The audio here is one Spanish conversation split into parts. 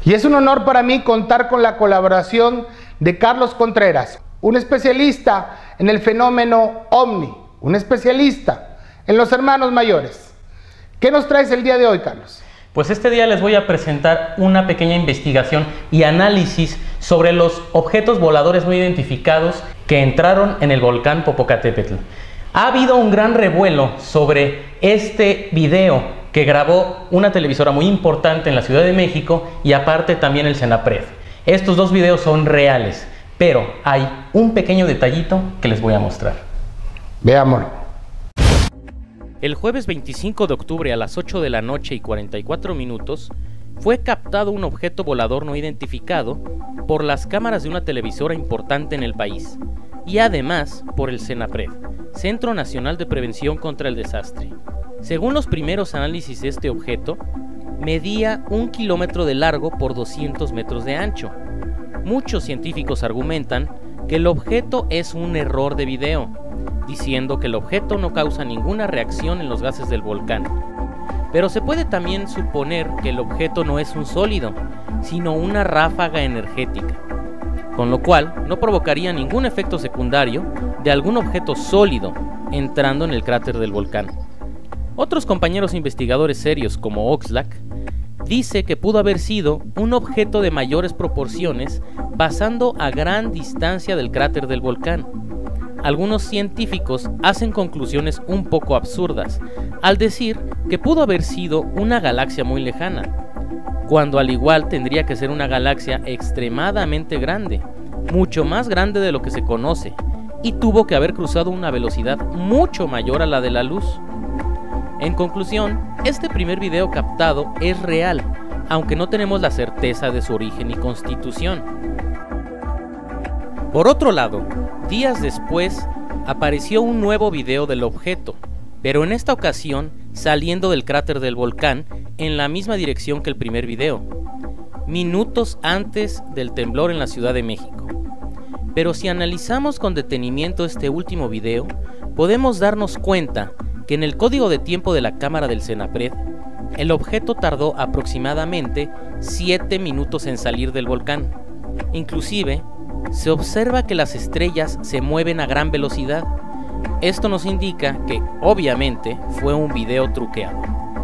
Y es un honor para mí contar con la colaboración de Carlos Contreras, un especialista en el fenómeno OVNI, un especialista en los hermanos mayores. ¿Qué nos traes el día de hoy, Carlos? Pues este día les voy a presentar una pequeña investigación y análisis sobre los objetos voladores no identificados que entraron en el volcán Popocatépetl. Ha habido un gran revuelo sobre este video que grabó una televisora muy importante en la Ciudad de México y aparte también el Senapred. Estos dos videos son reales, pero hay un pequeño detallito que les voy a mostrar. Veámoslo. El jueves 25 de octubre a las 8 de la noche y 44 minutos fue captado un objeto volador no identificado por las cámaras de una televisora importante en el país y además por el Senapred, Centro Nacional de Prevención contra el Desastre. Según los primeros análisis de este objeto, medía 1 kilómetro de largo por 200 metros de ancho. Muchos científicos argumentan que el objeto es un error de video, diciendo que el objeto no causa ninguna reacción en los gases del volcán. Pero se puede también suponer que el objeto no es un sólido, sino una ráfaga energética, con lo cual no provocaría ningún efecto secundario de algún objeto sólido entrando en el cráter del volcán. Otros compañeros investigadores serios como Oxlack dice que pudo haber sido un objeto de mayores proporciones pasando a gran distancia del cráter del volcán. Algunos científicos hacen conclusiones un poco absurdas al decir que pudo haber sido una galaxia muy lejana, cuando al igual tendría que ser una galaxia extremadamente grande, mucho más grande de lo que se conoce, y tuvo que haber cruzado una velocidad mucho mayor a la de la luz. En conclusión, este primer video captado es real, aunque no tenemos la certeza de su origen y constitución. Por otro lado, días después apareció un nuevo video del objeto, pero en esta ocasión saliendo del cráter del volcán en la misma dirección que el primer video, minutos antes del temblor en la Ciudad de México. Pero si analizamos con detenimiento este último video, podemos darnos cuenta que en el código de tiempo de la cámara del Senapred, el objeto tardó aproximadamente 7 minutos en salir del volcán. Inclusive, se observa que las estrellas se mueven a gran velocidad. Esto nos indica que, obviamente, fue un video truqueado.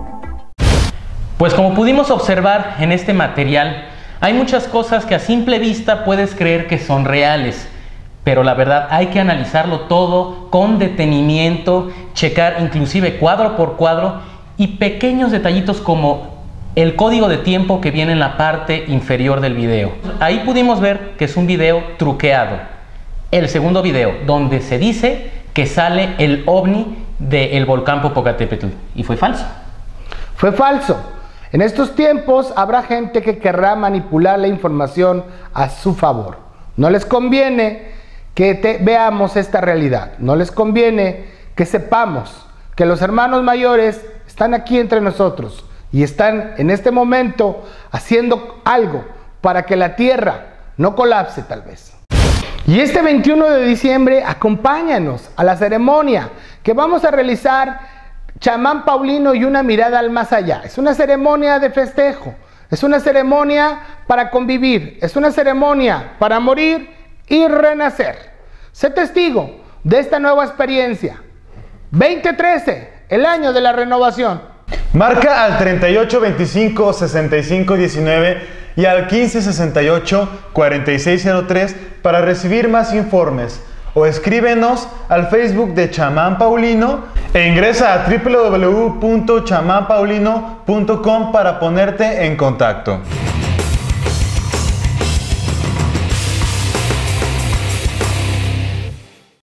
Pues como pudimos observar en este material, hay muchas cosas que a simple vista puedes creer que son reales, pero la verdad hay que analizarlo todo con detenimiento, checar inclusive cuadro por cuadro y pequeños detallitos como el código de tiempo que viene en la parte inferior del video. Ahí pudimos ver que es un video truqueado. El segundo video, donde se dice que sale el OVNI del volcán Popocatépetl, y fue falso. Fue falso. En estos tiempos habrá gente que querrá manipular la información a su favor. No les conviene que veamos esta realidad. No les conviene que sepamos que los hermanos mayores están aquí entre nosotros y están en este momento haciendo algo para que la Tierra no colapse tal vez. Y este 21 de diciembre acompáñanos a la ceremonia que vamos a realizar Chamán Paulino y una mirada al más allá. Es una ceremonia de festejo, es una ceremonia para convivir, es una ceremonia para morir y renacer. Sé testigo de esta nueva experiencia. 2013, el año de la renovación. Marca al 38 25 65 19 y al 15 68 46 03 para recibir más informes, o escríbenos al Facebook de Chamán Paulino e ingresa a www.chamanpaulino.com para ponerte en contacto.